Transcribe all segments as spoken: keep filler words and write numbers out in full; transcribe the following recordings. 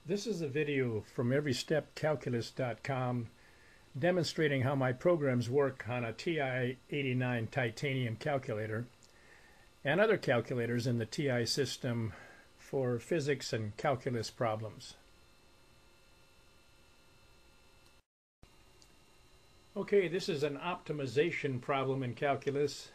This is a video from every step calculus dot com demonstrating how my programs work on a T I eighty-nine titanium calculator and other calculators in the T I system for physics and calculus problems. Okay, this is an optimization problem in calculus,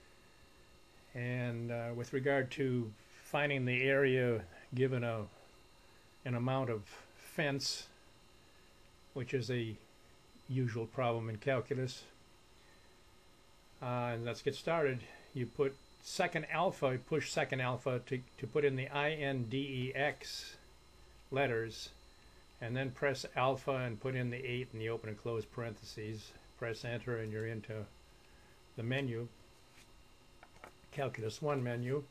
and uh, with regard to finding the area given a an amount of fence, which is a usual problem in calculus. Uh, and let's get started. You put second alpha, push second alpha to, to put in the I N D E X letters, and then press alpha and put in the eight in the open and close parentheses. Press enter and you're into the menu, Calculus one menu.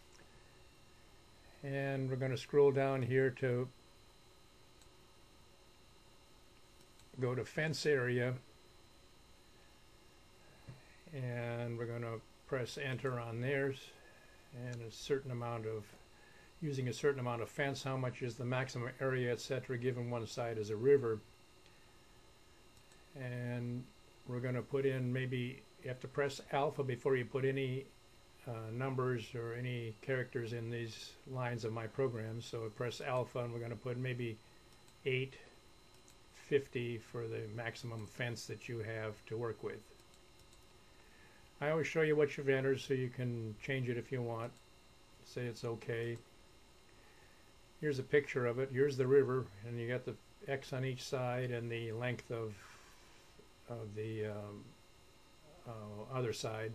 And we're going to scroll down here to go to fence area, and we're going to press enter on theirs, and a certain amount of using a certain amount of fence, how much is the maximum area, etc., given one side is a river. And we're going to put in, maybe you have to press alpha before you put any Uh, numbers or any characters in these lines of my program. So I press alpha and we're going to put maybe eight fifty for the maximum fence that you have to work with. I always show you what you've entered so you can change it if you want. Say it's okay. Here's a picture of it. Here's the river, and you got the X on each side and the length of, of the um, uh, other side.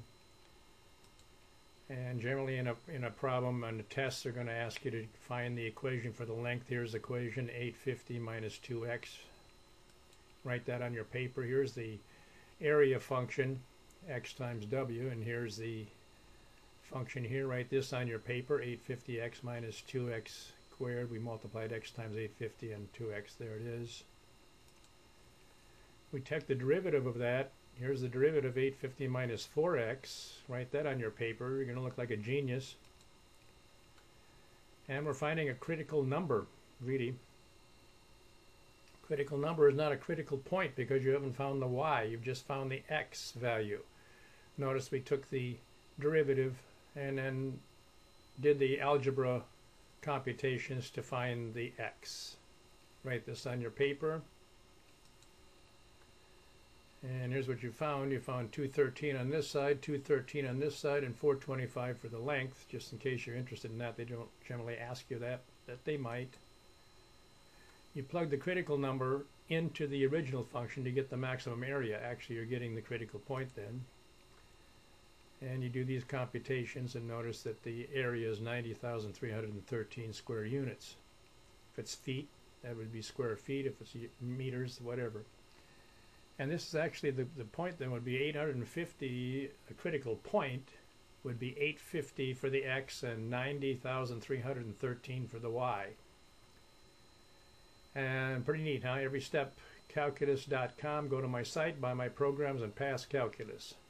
And generally in a, in a problem on the tests, they're going to ask you to find the equation for the length. Here's the equation, eight fifty minus two x. Write that on your paper. Here's the area function, x times w, and here's the function here. Write this on your paper, eight fifty x minus two x squared. We multiplied x times eight fifty and two x. There it is. We take the derivative of that. Here's the derivative, eight fifty minus four x. Write that on your paper. You're going to look like a genius. And we're finding a critical number, really. Critical number is not a critical point because you haven't found the y. You've just found the x value. Notice we took the derivative and then did the algebra computations to find the x. Write this on your paper. And here's what you found. You found two thirteen on this side, two thirteen on this side, and four twenty-five for the length. Just in case you're interested in that, they don't generally ask you that, that they might. You plug the critical number into the original function to get the maximum area. Actually, you're getting the critical point then. And you do these computations and notice that the area is ninety thousand three hundred thirteen square units. If it's feet, that would be square feet. If it's meters, whatever. And this is actually the, the point then would be eight hundred fifty, a critical point would be eight hundred fifty for the x and ninety thousand three hundred thirteen for the y. And pretty neat, huh? Every step calculus dot com, go to my site, buy my programs, and pass calculus.